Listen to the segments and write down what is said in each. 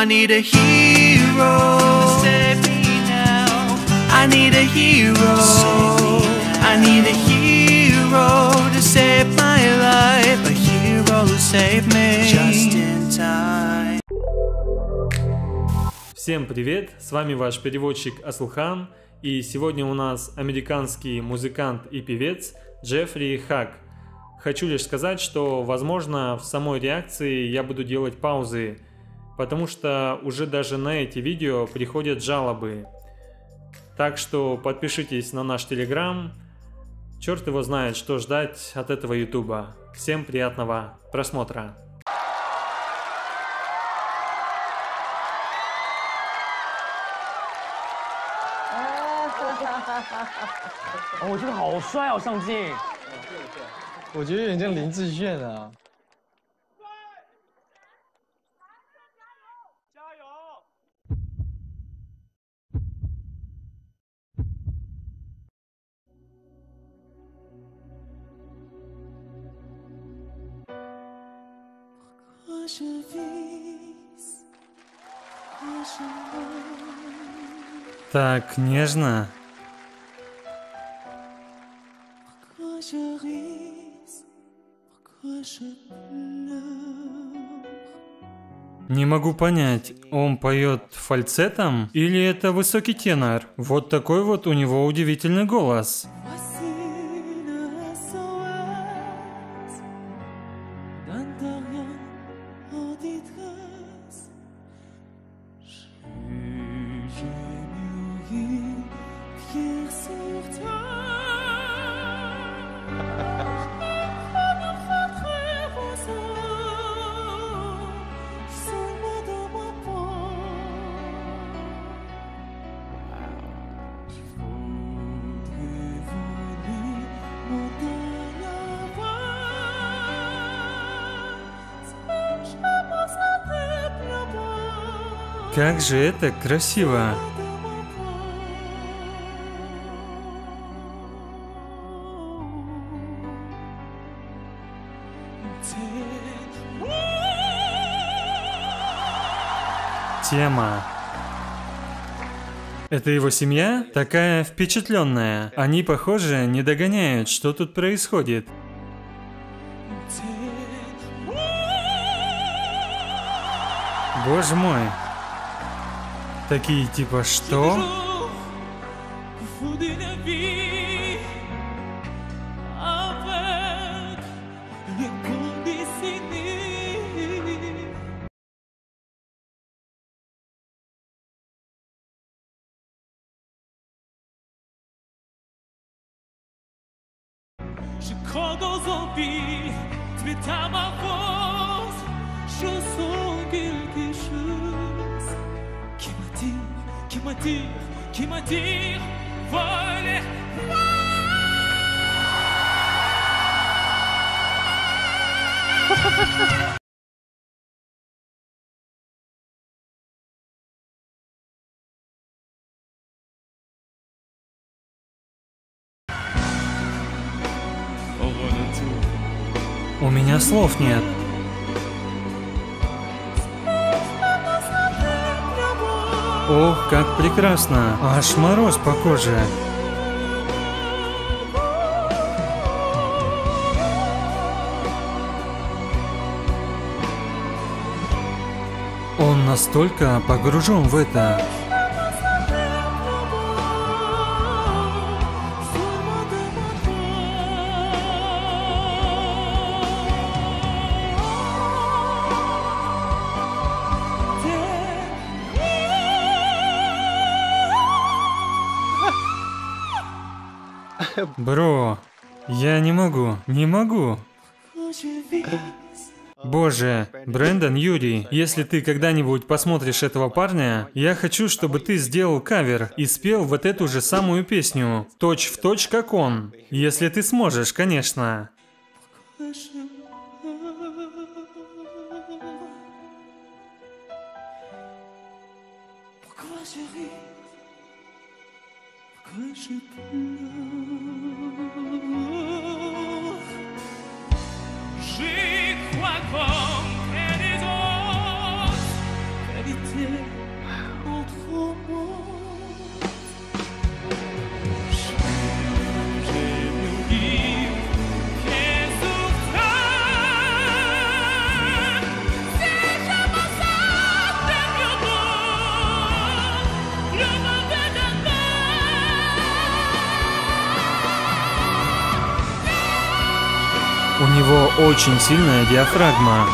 I need a hero. Save me now. I need a hero. I need a hero to save my life. A hero to save me. Just in time. Всем привет! С вами ваш переводчик Асылхан, и сегодня у нас американский музыкант и певец Джеффри Хаг. Хочу лишь сказать, что, возможно, в самой реакции я буду делать паузы, потому что уже даже на эти видео приходят жалобы. Так что подпишитесь на наш телеграм. Черт его знает, что ждать от этого ютуба. Всем приятного просмотра. 哦，我觉得好帅哦，上镜。 我觉得有点像林志炫啊。 加油！ Так нежно. Не могу понять, он поет фальцетом или это высокий тенор? Вот такой вот у него удивительный голос. Как же это красиво! Тема. Это его семья? Такая впечатленная. Они, похоже, не догоняют, что тут происходит. Боже мой. Такие типа что? Qui m'attire, voler. У меня слов нет. Ох, как прекрасно! Аж мороз по коже. Он настолько погружен в это. Бро, я не могу. Боже, Брэндон, Юрий, если ты когда-нибудь посмотришь этого парня, я хочу, чтобы ты сделал кавер и спел вот эту же самую песню, точь в точь, как он. Если ты сможешь, конечно. J'y crois comme elle est autres, rester entre mots. J'ai me dire qu'est souffrant. Si je m'en sors dernièrement, le mauvais У него очень сильная диафрагма.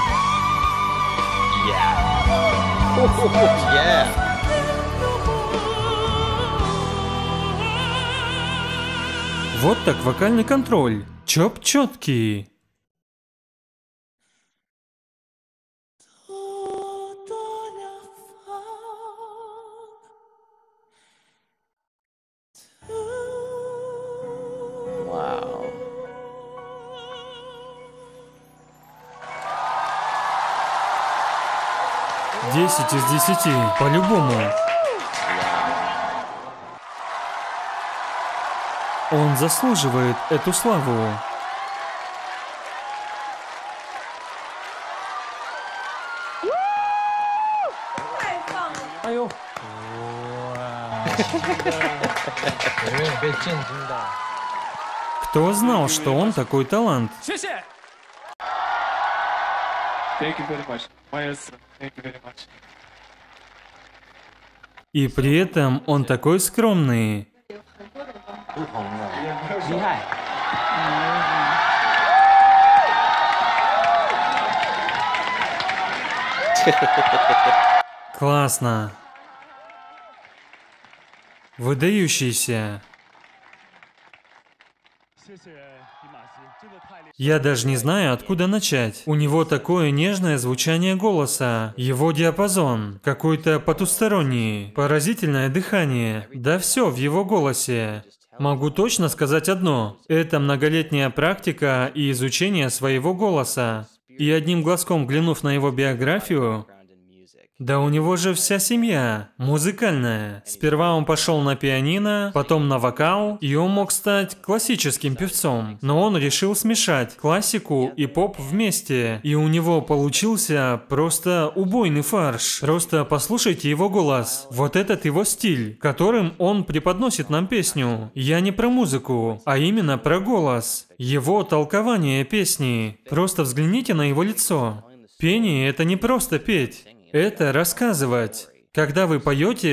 Вот так вокальный контроль. Чоп четкий. Вау. 10 из 10, по-любому. Он заслуживает эту славу. Кто знал, что он такой талант? 谢谢。Thank you very much. Maestro, thank you very much. И при этом он такой скромный. 厉害。 Классно. Выдающийся. 谢谢李马斯，真的太厉害。 Я даже не знаю, откуда начать. У него такое нежное звучание голоса, его диапазон, какой-то потусторонний, поразительное дыхание. Да все в его голосе. Могу точно сказать одно. Это многолетняя практика и изучение своего голоса. И одним глазком глянув на его биографию, да у него же вся семья музыкальная. Сперва он пошел на пианино, потом на вокал, и он мог стать классическим певцом. Но он решил смешать классику и поп вместе. И у него получился просто убойный фарш. Просто послушайте его голос. Вот этот его стиль, которым он преподносит нам песню. Я не про музыку, а именно про голос. Его толкование песни. Просто взгляните на его лицо. Пение – это не просто петь. Это рассказывать. Когда вы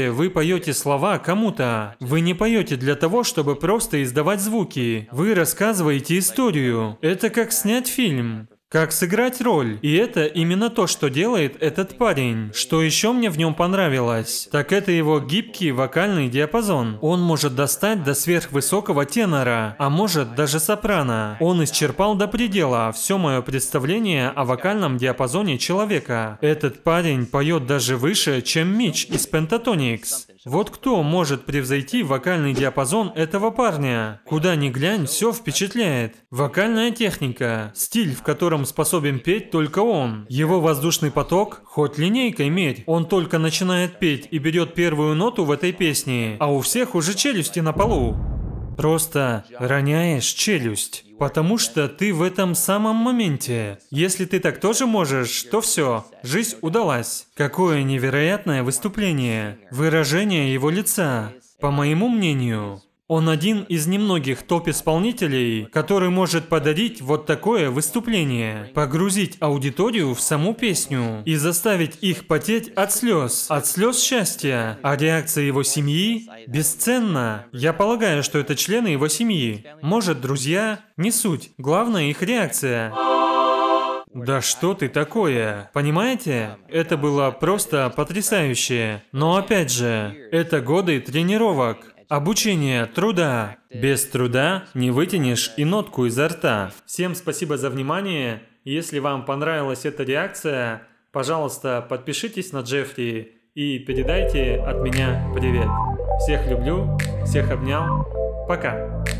поете слова кому-то. Вы не поете для того, чтобы просто издавать звуки. Вы рассказываете историю. Это как снять фильм. Как сыграть роль. И это именно то, что делает этот парень. Что еще мне в нем понравилось, так это его гибкий вокальный диапазон. Он может достать до сверхвысокого тенора, а может даже сопрано. Он исчерпал до предела все мое представление о вокальном диапазоне человека. Этот парень поет даже выше, чем Митч из Pentatonix. Вот кто может превзойти вокальный диапазон этого парня? Куда ни глянь, все впечатляет. Вокальная техника, стиль, в котором способен петь только он. Его воздушный поток, хоть линейкой мерь. Он только начинает петь и берет первую ноту в этой песне, а у всех уже челюсти на полу. Просто роняешь челюсть, потому что ты в этом самом моменте. Если ты так тоже можешь, то все, жизнь удалась. Какое невероятное выступление, выражение его лица. По моему мнению, он один из немногих топ-исполнителей, который может подарить вот такое выступление, погрузить аудиторию в саму песню и заставить их потеть от слез счастья. А реакция его семьи бесценна. Я полагаю, что это члены его семьи. Может, друзья, не суть. Главное их реакция. Да что ты такое? Понимаете? Это было просто потрясающе. Но опять же, это годы тренировок. Обучение, труда. Без труда не вытянешь и нотку изо рта. Всем спасибо за внимание. Если вам понравилась эта реакция, пожалуйста, подпишитесь на Джеффри и передайте от меня привет. Всех люблю, всех обнял. Пока.